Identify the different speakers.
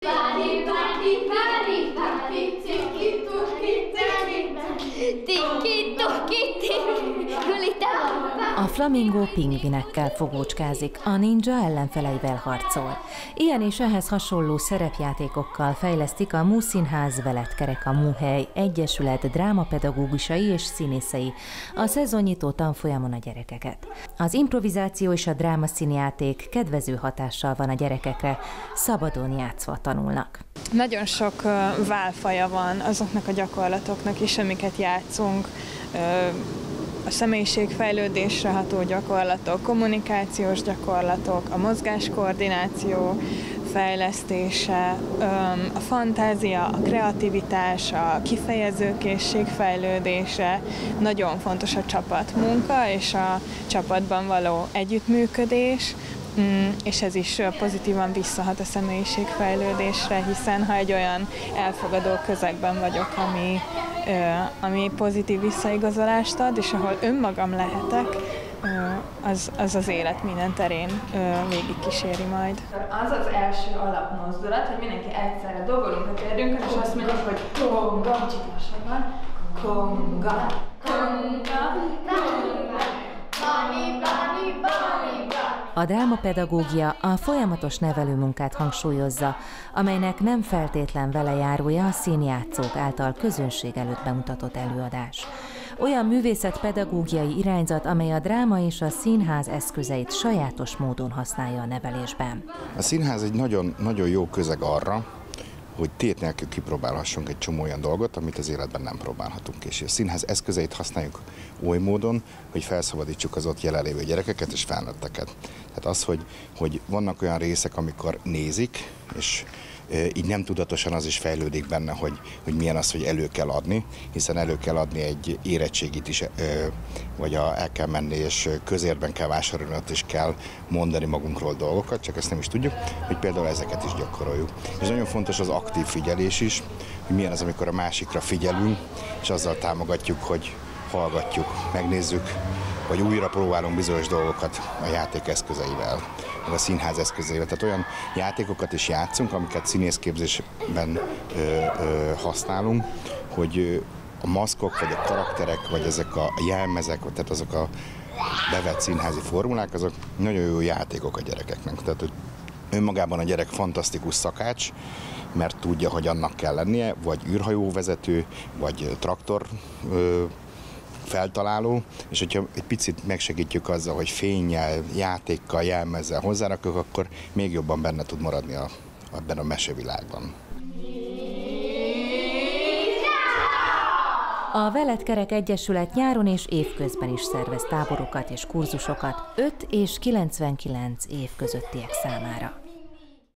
Speaker 1: A flamingó pingvinekkel fogócskázik, a ninja ellenfeleivel harcol. Ilyen és ehhez hasonló szerepjátékokkal fejlesztik a Múszínház Veletkerek a Múhely Egyesület drámapedagógusai és színészei a szezonnyitó tanfolyamon a gyerekeket. Az improvizáció és a drámaszínjáték kedvező hatással van a gyerekekre, szabadon játszva tanulnak.
Speaker 2: Nagyon sok válfaja van azoknak a gyakorlatoknak is, amiket játszunk. A személyiségfejlődésre ható gyakorlatok, kommunikációs gyakorlatok, a mozgáskoordináció fejlesztése, a fantázia, a kreativitás, a kifejezőkészség fejlődése. Nagyon fontos a csapatmunka és a csapatban való együttműködés, és ez is pozitívan visszahat a személyiségfejlődésre, hiszen ha egy olyan elfogadó közegben vagyok, ami pozitív visszaigazolást ad, és ahol önmagam lehetek, az élet minden terén végigkíséri majd. Az az első alapmozdulat, hogy mindenki egyszerre dolgolunk a térdünkön, és azt mondjuk, hogy konga, kicsit lassabban, konga, konga, konga, bani, bani, bani, bani.
Speaker 1: A drámapedagógia a folyamatos nevelőmunkát hangsúlyozza, amelynek nem feltétlen velejárója a színjátszók által közönség előtt bemutatott előadás. Olyan művészetpedagógiai irányzat, amely a dráma és a színház eszközeit sajátos módon használja a nevelésben.
Speaker 3: A színház egy nagyon jó közeg arra, hogy tét nélkül kipróbálhassunk egy csomó olyan dolgot, amit az életben nem próbálhatunk. És a színház eszközeit használjuk oly módon, hogy felszabadítsuk az ott jelenlévő gyerekeket és felnőtteket. Tehát az, hogy vannak olyan részek, amikor nézik, és így nem tudatosan az is fejlődik benne, hogy milyen az, hogy elő kell adni, hiszen elő kell adni egy érettségit is, vagy el kell menni, és közérben kell vásárolni, ott is kell mondani magunkról dolgokat, csak ezt nem is tudjuk, hogy például ezeket is gyakoroljuk. És nagyon fontos az aktív figyelés is, hogy milyen az, amikor a másikra figyelünk, és azzal támogatjuk, hogy hallgatjuk, megnézzük, vagy újra próbálunk bizonyos dolgokat a játék eszközeivel, vagy a színház eszközeivel. Tehát olyan játékokat is játszunk, amiket színészképzésben használunk, hogy a maszkok, vagy a karakterek, vagy ezek a jelmezek, tehát azok a bevett színházi formulák, azok nagyon jó játékok a gyerekeknek. Tehát, hogy önmagában a gyerek fantasztikus szakács, mert tudja, hogy annak kell lennie, vagy űrhajóvezető, vagy traktor feltaláló, és hogyha egy picit megsegítjük azzal, hogy fénnyel, játékkal, jelmezzel hozzárakjuk, akkor még jobban benne tud maradni ebben a mesevilágban.
Speaker 1: A Veletkerek Egyesület nyáron és évközben is szervez táborokat és kurzusokat 5 és 99 év közöttiek számára.